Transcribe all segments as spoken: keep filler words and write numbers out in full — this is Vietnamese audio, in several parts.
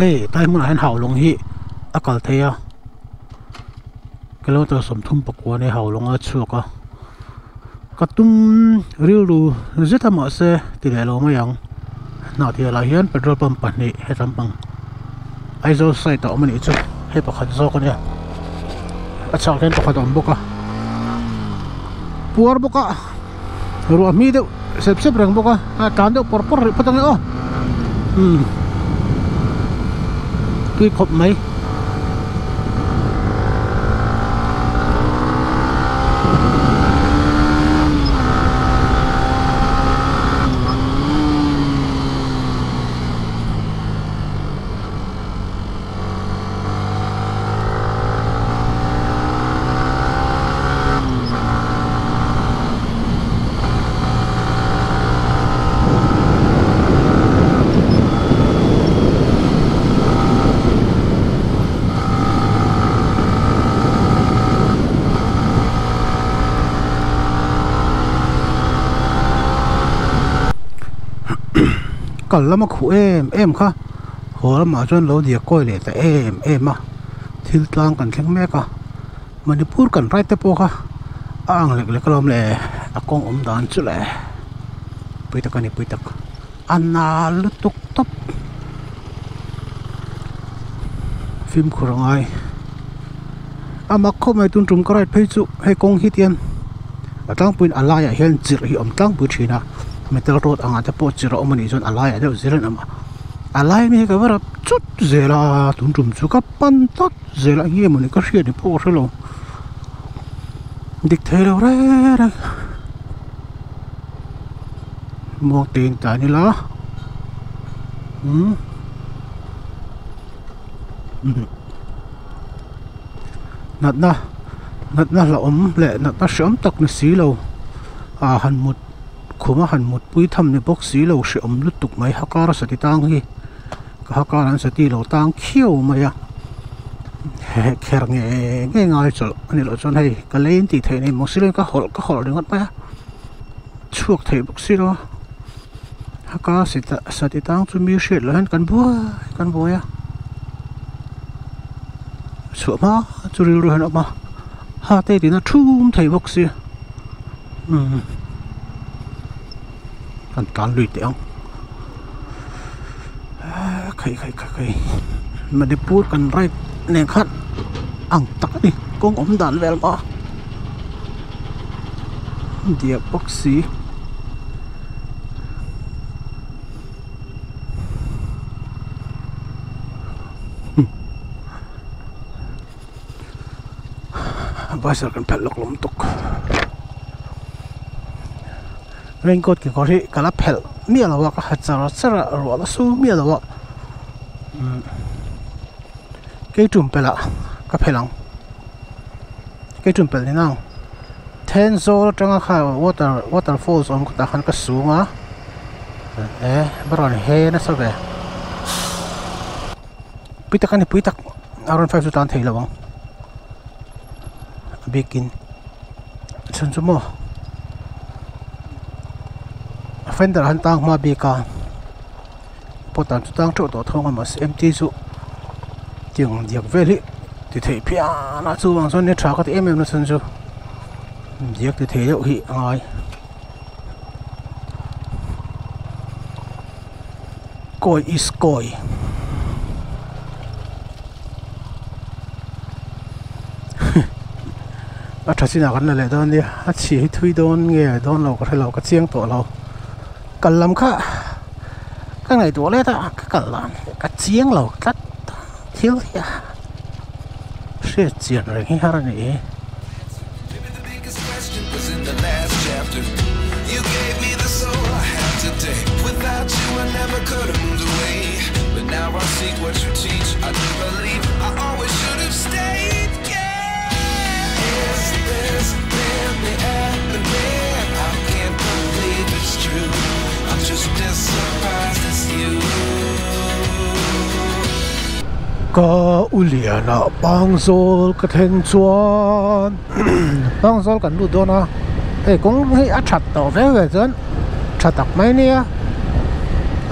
ê tay muốn hành hào long hi à cả thế à cái lâu tao sắm thum bọc qua này hào long ở chuột à cái tum riu ru rất là mỏ xe thì lại lâu mấy yang nào thì là hiện petrol pump này hết tầm bằng ai zo sai tao mình ít chút hết bọc hạt zo con nha à sao cái bọc hạt ẩm bọc à puar bọc à rồi mi đâu xếp xếp răng bọc à à tràn đâu por por phát tăng nữa ừ tuy khop mấy còn lắm mà khu em em kha hồ mà cho lâu địa coi lệ tại em em à thiếu lang cần khen mẹ cả mà đi pur cần rai tepo kha ang lek lek lom lệ akong om dan chu lệ pui tak ani pui tak anna lutuk top phim khurang ama kho mai tun tum karai phei chu he kong hitian atang puin alaya hian chir hi om tang pu thina metal road anga te po chiro omani zon alaya de ziren ama alai mi ka wara chut zela tun tum chu ka pan tot zela hi moni ka hria ni po relo dik thelo re re mo tin ta ni la hm nat na nat na la om le nat na shom tak na si lo a han mut khuma han mut pui tham ni box si lo she om lutuk mai hakara sati tang hi ka hakaran sati lo tang khiu mai a he kher nge nge ngai chol ani lo chon hei ka lein ti the nei mo silen ka hol ka hol ringot pa chuak thei box si lo haka sita sati tang chu mi she lo han kan bua kan boya chu ma chu ri ru han ma ha te ti na thum thei box si um kan kan lui tiang khai khai khai mà đi put kan rai neng khat ang tak ni kong om dan vel ma dia boxi basar kan pelok lom tok raincoat ki ko ri kala phel mi alawa ka hachara chara ro la su mi alawa ke tum pela ka phelang ke tum pel ni nang ten zol tanga kha water waterfalls on ta khan ka sunga eh baron he na so ve pitak ani pitak aron five tan thei lawang bikin chun chumo fender han tang ma bika potan chu tang tho to thong ma empty chu tiang diak veli ti thei phia na chu wang son ne tha ka ti em em na chun chu diak ti thei deuh hi angai koi is koi a thasina kan la le don ni a chi hi thui don nge don lo ka thelo ka chiang to lo kal lam kha ka ngai to le ta ka kal lan ka chiang lo tat thiếu ya sẽ chiang re hi har ni without you I never could have moved away but now I see what you teach I do believe I always should have stayed yeah is this really happening I can't believe it's true I'm just as surprised as you ka uliana bangzol ka theng chuan bangzol kan lu dona e kong hei a that to ve ve chan thatak mai nia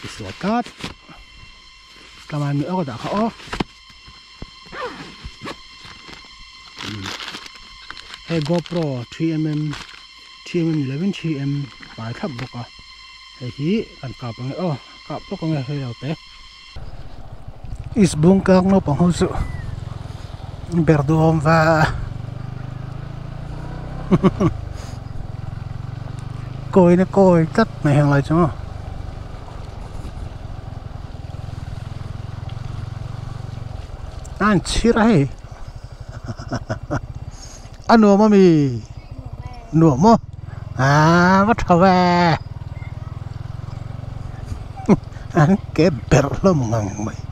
suốt cát làm ăn nữa có đã khó hey GoPro three millimeter three millimeter eleven three millimeter phải thấp bốc à hey hi cần cặp nghe ô cặp bốc nghe hơi đầu té is bung căng nó bằng hông sự berduom và coi nó coi tất này hàng lại chứ anh chỉ ra hết anh nuông mà mi nuông mà à bắt thằng về anh cái bẹt lắm ngang mày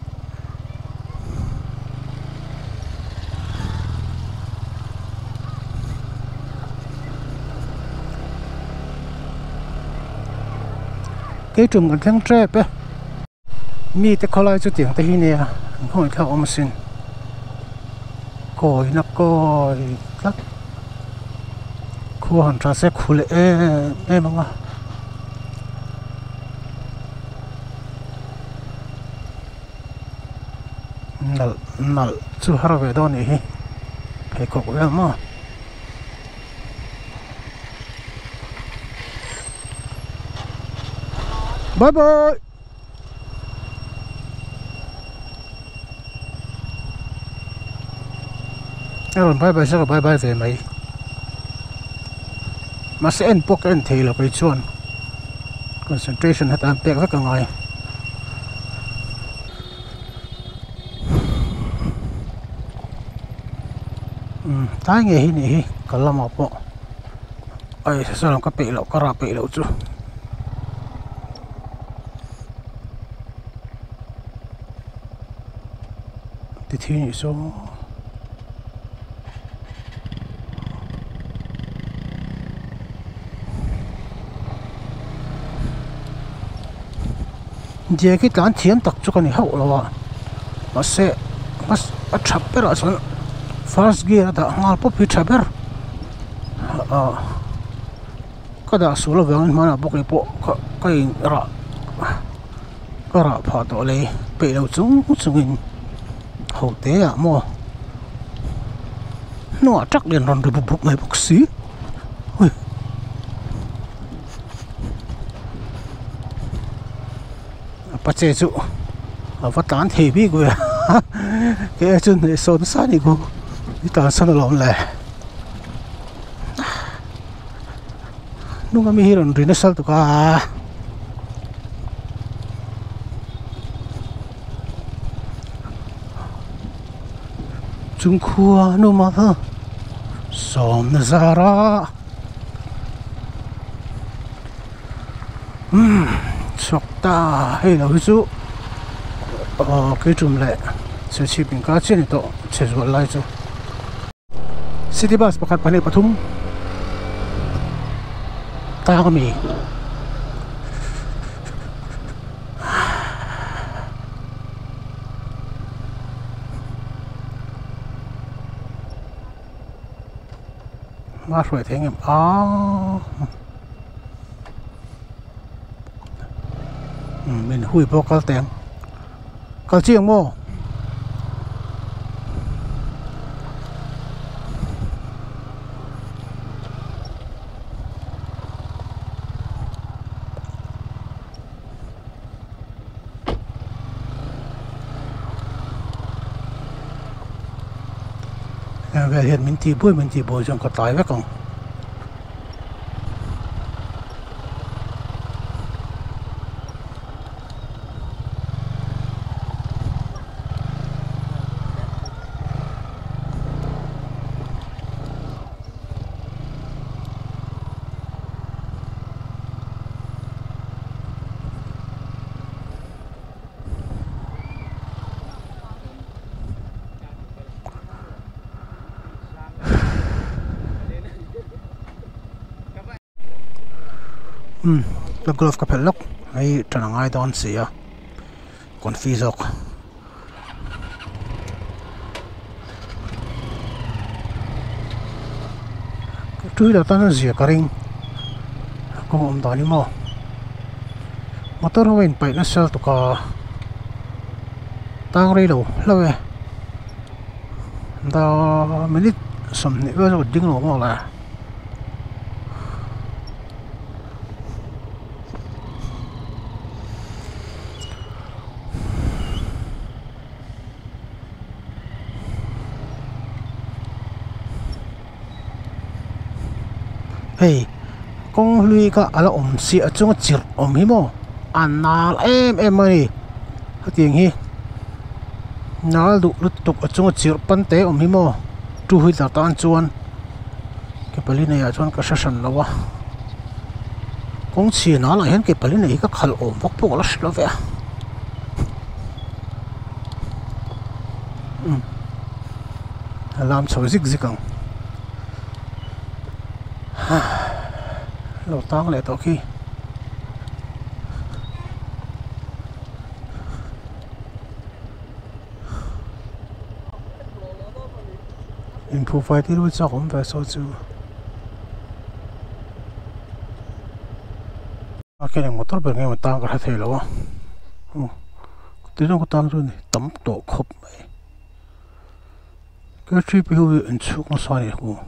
cái chùm còn thằng trẻ bé mi tới khó lại chút tiếng tới hi nè không theo ông xin coi nó coi lắm khu hàng trà xe khu lệ em mà nal nal chu har ve do ni hi he ko ko ma bye bye rồi bye bye sao bye bye về mày mà sẽ ăn bốc ăn thì là cái chuồn concentration hết ăn bẹt rất là ngon thái nghe hi nè cái làm apa ai sao làm cái bẹt lẩu cái rạp bẹt lẩu chứ thì thế này số giờ cái đàn thiên tắc cho cái này hậu rồi mà sẽ mà chập bê ra xong first gear đã ngal bốc bị chập bê à cái đó số là về mà nó bốc cái bộ cái rạ cái rạ phá tổ lấy bị đầu chúng chúng mình hậu tế à mua nó chắc liền ròn được bốc này bốc xí bắt chế trụ phát tán thì biết rồi cái chân này sâu nó sát đi cô đi tán sao nó lỏng lẻ lúc mà mình hiểu nó sao tụi cả chúng khua nó mà thôi xóm nó ra ra ừm sọc ta hay là ví dụ ờ cái chùm lệ sẽ chỉ bình cá trên đó sẽ rồi lại chứ city bus bắt bắt này bắt thùng ta có mì mà rồi thế em à mình hui bốc cái tiếng cái chiêng mô về hiện mình chỉ bôi mình chỉ bôi trong cái tái với con ừm cái glove cái pelok ấy cho nó ngay đón xì à còn phi dọc cái túi đó ta nó dìa cái ring có ông đó đi mò motor hoin pai na sel to ka tang rei lo lawe da minute som ni wa lo ding lo mo la hey kong lui ka ala om si achung chir om hi mo anal em em mani hating hi nal du lut tuk achung chir pan te om hi mo tu hui ta tan chuan ke pali nei a chuan ka shan lawa kong chi na la hen ke pali nei ka khal om bok bok la shlo ve um alam chho zik zikang lâu tang lại to khi improve thì lúc trước cũng phải số chú cái này motor bên ngay mà tang cái thế rồi ừ tí nó có tang rồi này tấm tổ khop này cái chi phí huy ứng dụng nó sao này không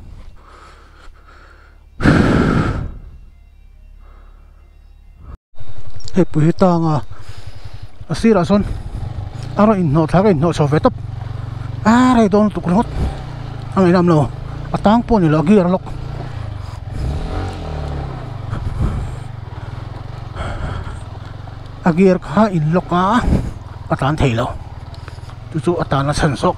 he pui tanga asira son aro in no thaka in no so vetop are don tu krot ang inam lo atang po ni lo gi arlok agir kha in loka atan theilo tu chu atana san sok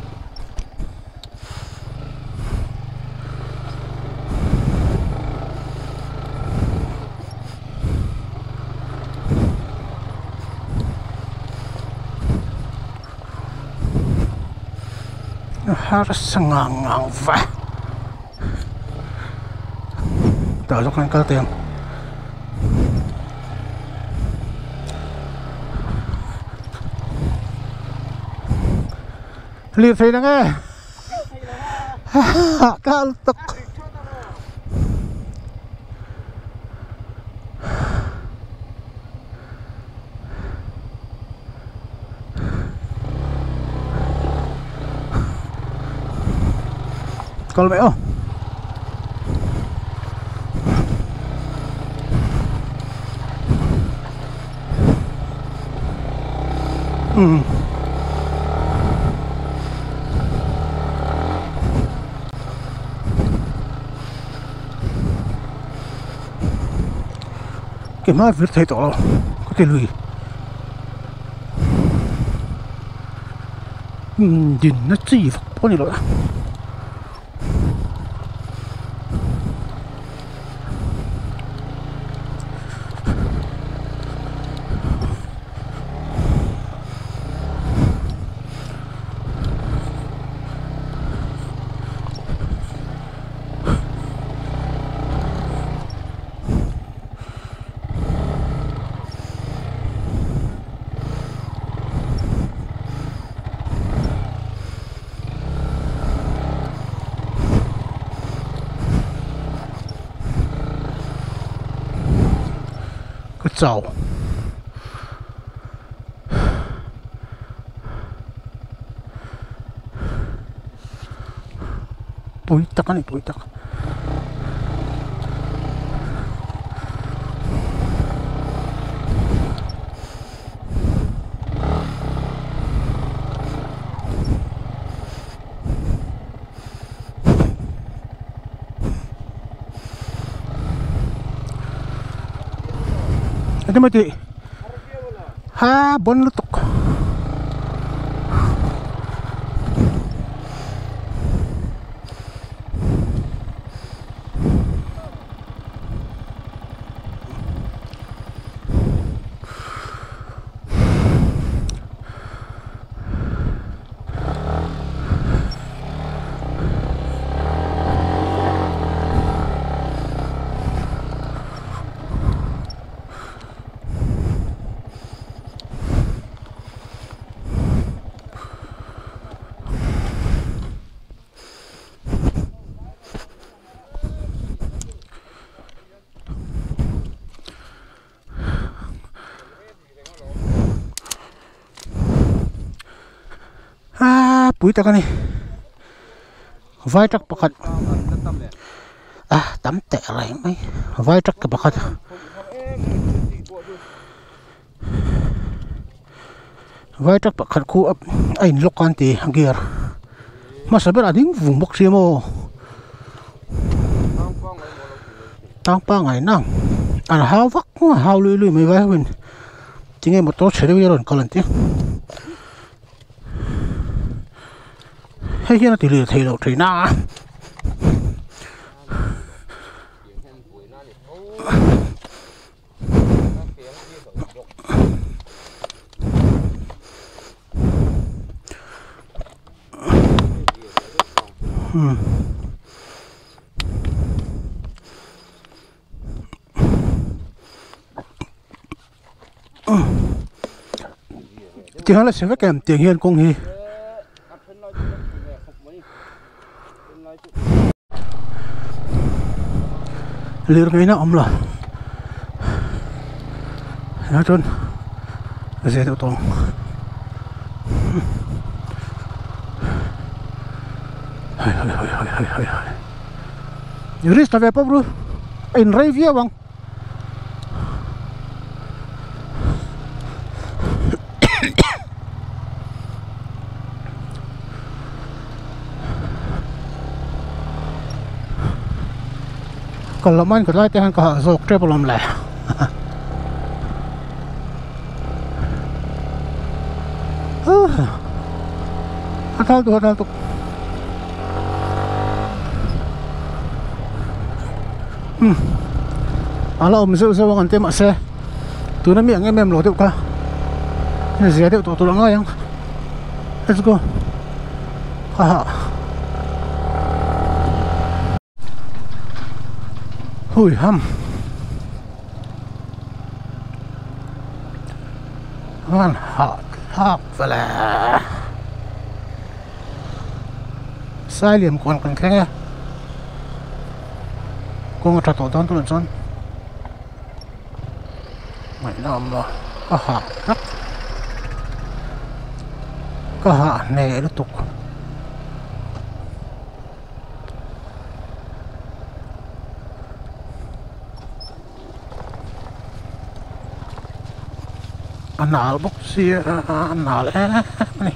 harus ngang-ngang va tao cho con cá tiền liệt thấy đang nghe cá tóc Kalau mẹ oh ừ cái má việc thấy tỏ có thể lùi ừ nhìn nó chỉ phục bao nhiêu rồi Chào bụi tắc này bụi tắc Ada mati. Ha, bon lutuk. pui ta ka ni vai tak pakhat à tắm tệ lại mấy vai tak ka pakhat vai tak pakhat khu ap ain lokan ti gear ma saber ading vung bok siamo tang pa ngai nang an haw vak haw lui lui mai vai win tinge motor chere wi ron kalan ti hay kia nó tỷ lệ thầy đầu thầy na hmm. Tiếng là sẽ phải kèm tiếng hiền công hi lir ngay na om lo na chon ze to tong hai hai hai hai hai hai hai yuris ta ve pa bro in rai via bang còn lắm anh có lại tiếng cả dọc treo làm lẻ anh thao tụi thao tụi à là ông sưu sưu còn tên mà xe tụi nó miệng em em lỗ tiệu ca này dễ tiệu tụi tụi nó ngay không let's go ha ha hui ham han hot hot vela sai liềm còn còn khe con trà tổ đón tôi lần mày làm rồi có hạ rắc có hạ nè nó tục anh nào bốc xia anh nào đấy này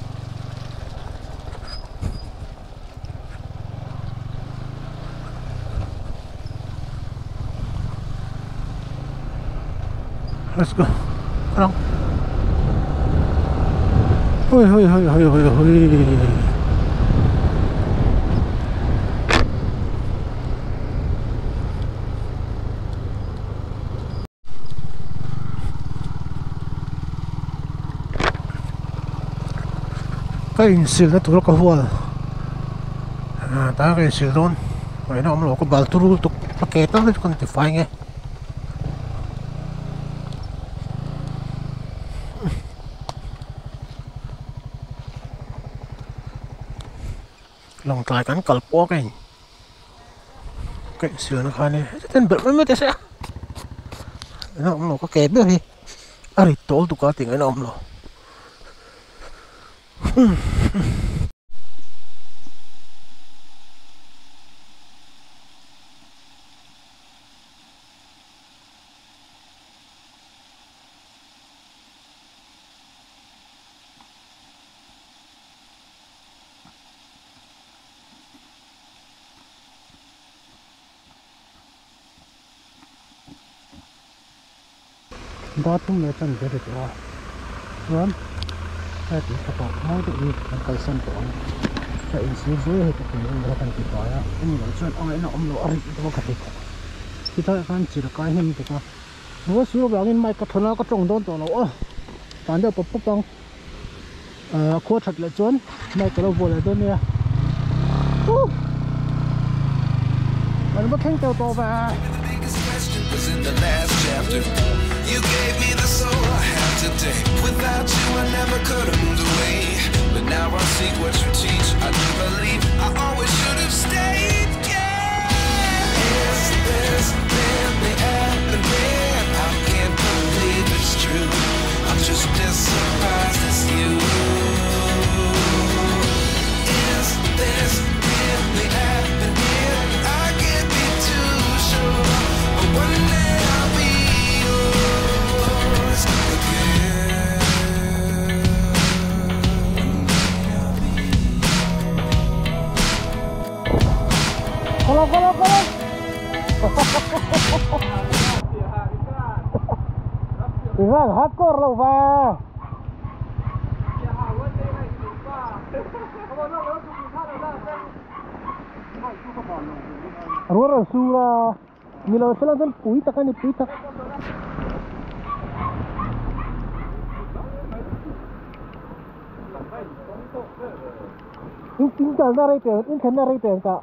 let's go không ôi ôi ôi ôi ôi ôi cái insil nó tụi nó có hùa à ta cái insil luôn vậy nó ông lộ có bảo tụi tụi paket đó con thì phải nghe lòng tài cắn cọp quá cái cái insil nó khai này tên bự mới mới thế sao nó ông lộ có kẹp biết gì à thì tốn tụi có tiền cái nó ông lộ đó tung lên chân cái được rồi đúng cái thì các bạn nói được đi cái sân của cái insil dưới thì cái này nó cần phải có á anh nói chuyện ông ấy nó ông nó ari itu cái gì kita kan chỉ là cái hình thì có nó sửa vào cái mai cái thằng nó có trồng đốn tổ nó tàn được bắp bắp bông khô thật là chốn mai cái nó vô lại đốn nè mình mất thanh tàu to và you gave me the soul I have today. Without you, I never could have moved away. But now I see what you teach. I do believe I always should have stayed. Yeah. Is this really happening? I can't believe it's true. I'm just as surprised as you. Thì ra hardcore lâu và Rua rasura Milo sila dan puitak kan puitak In tinggal na rete in kan na rete ka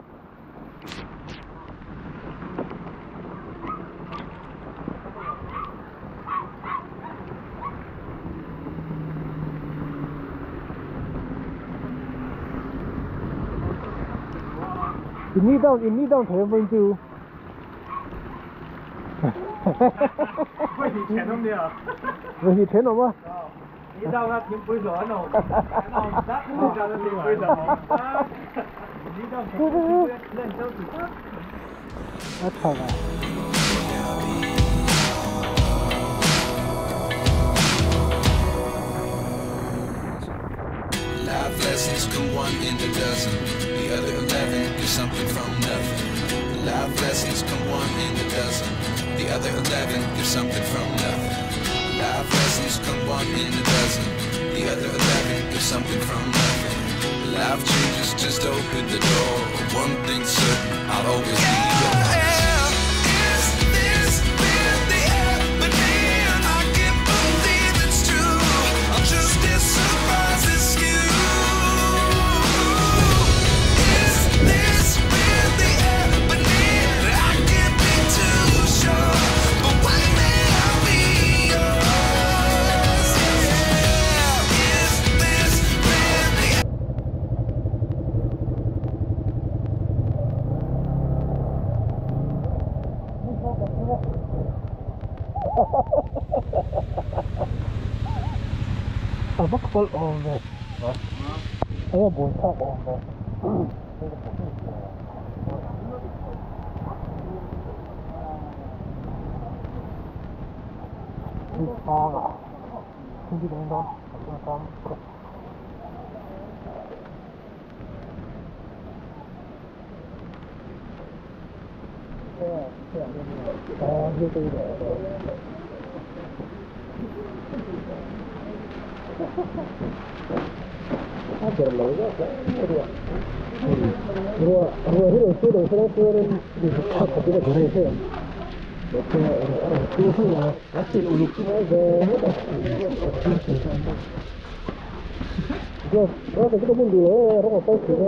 Ini down, ini down, saya bantu. Vậy thì chén không được. Vậy thì chén không á? Đi đâu ra kiếm bưởi gió nào. Nào đắt, đi đâu ra tìm bưởi gió. Đi đâu thì lên đâu thì đắt. Đắt thật à? Life lessons come one in a dozen. The other eleven get something from nothing. Life lessons come one in a dozen. The other eleven get something from nothing. Life lessons come one in a dozen. The other eleven get something from nothing. Life changes, just open the door. One thing's certain, I'll always be yours. À bắt con ồn về. Đấy là bốn sao ồn về. Đi xa à? Không đi đến đó. Không có. À, như tôi để. Ah, pero lo digo, claro. Rua, rua hidup sudah sudah turun di dekat kita gereja. Betul, orang tua lah. Hasil uluk aja. Jadi, orang kita pun dulu orang apa sih?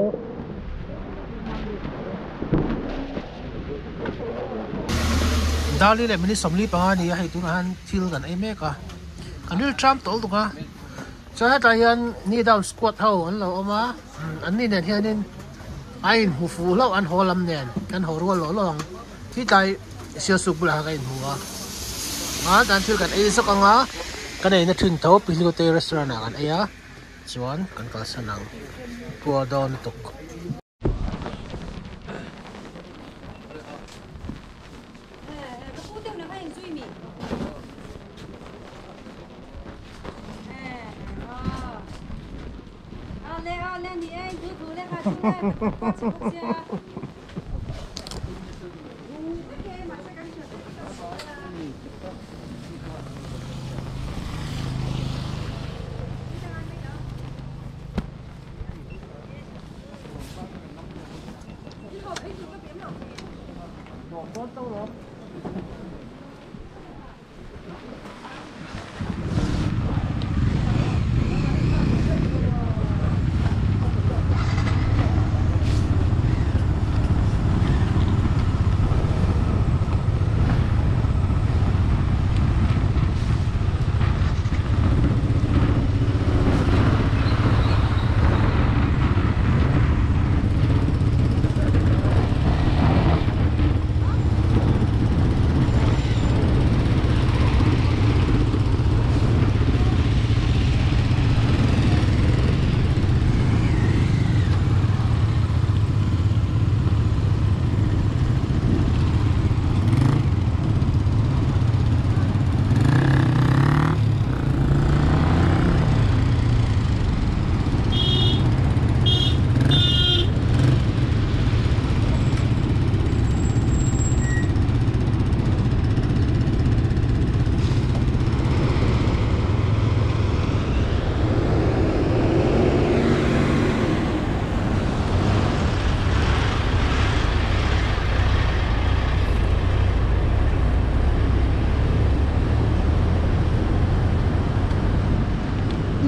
Dali le mini somli pangani ya itu kan feel kan ai meka. Kanil Trump tol tu ka. Saya tayan ni down squat hau an lo ama an ni ne hianin ai hu fu lo an holam nen kan ho ro lo long ti tai sia su bula ka in huwa ma dan thil kan ai so ka nga kan ai na thun to pili te restaurant kan aya chuan kan ka sanang tua don tuk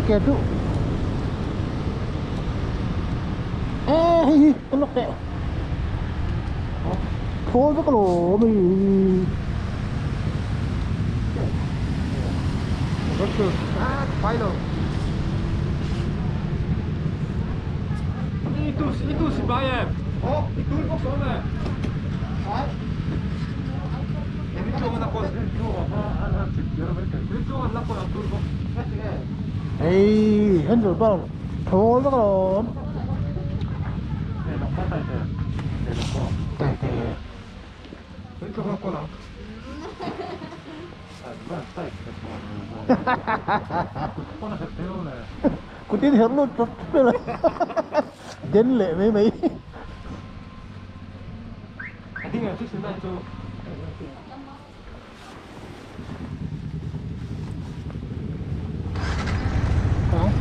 kẻ tụ ê con lọc tẹo thôi với cái lỗ mình Ah, bailo. Itu itu si Bayem. Oh, itu kok soalnya. Ah. Ini cuma nak kos. Ini cuma nak kos atur kok. ê hết rồi bao thôi với cái lỗ Eh, nak patah itu. Eh, nak kos. tè tè Ini cuma kos lah. cô tin hiểm luôn rất là đến lệ mấy mấy Ini nggak sih sudah itu. không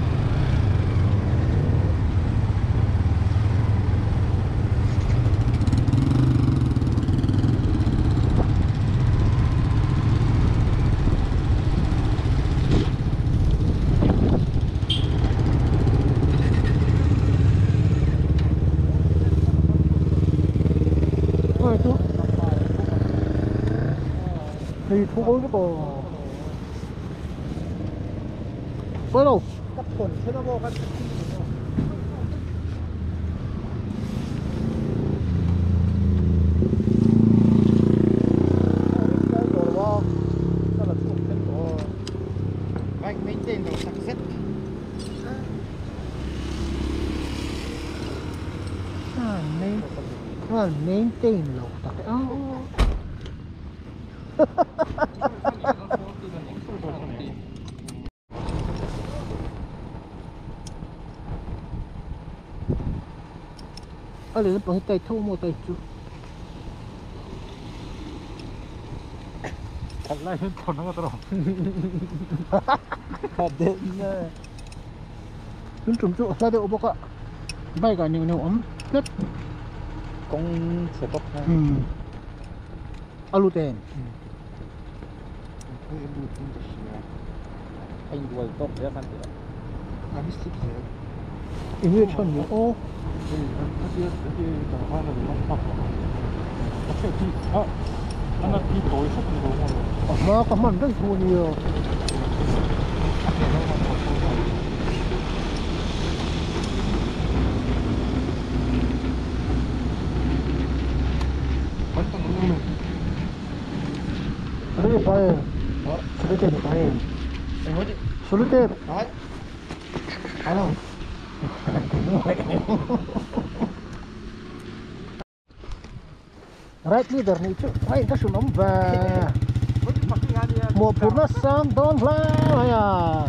ôi chú thì thu ối cái bò với đâu Cắt quần thế nó vô cắt. Anh mấy tên đầu sạc rất. à nên à nên tiền lộc thật đấy ở đây nó bằng tay thu một tay chú Thật là hết còn nó có thật đấy chúng chúng chú ra được bốc ạ bay cả nhiều nhiều ấm rất Công sẽ bốc ha. ừ alu tên Anh đuổi tốt để ăn được. Anh biết gì vậy? ý nghĩa chân nhiều ô Ừ, nó sẽ cái tàu hoa là nó bọc. Nó sẽ đi. À, nó đi tối sắp được rồi. nó có mặn rất thua nhiều đây phải số tiền phải số tiền Đấy. Phải không? right leader nih cu ay ka sunom ba mo purna sang don la ya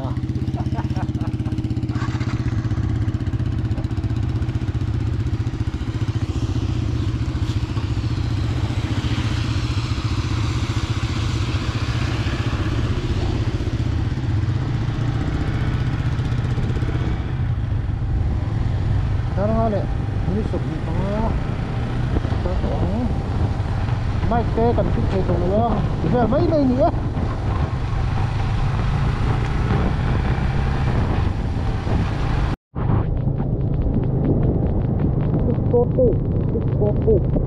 Karena le ini sebi pa mai kê cần chút thầy rồi đó giờ mấy đây nữa tốt tốt tốt tốt